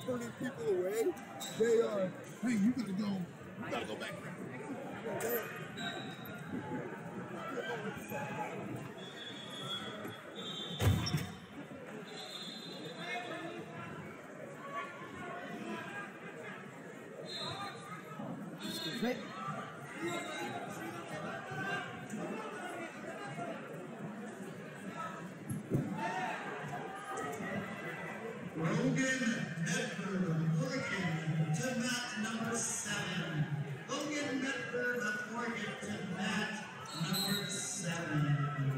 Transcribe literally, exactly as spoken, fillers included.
turning people away. They are, hey, you got to go. You got to go back. Excuse me. Logan Medford of Oregon to mat number seven. Logan Medford of Oregon to mat number seven.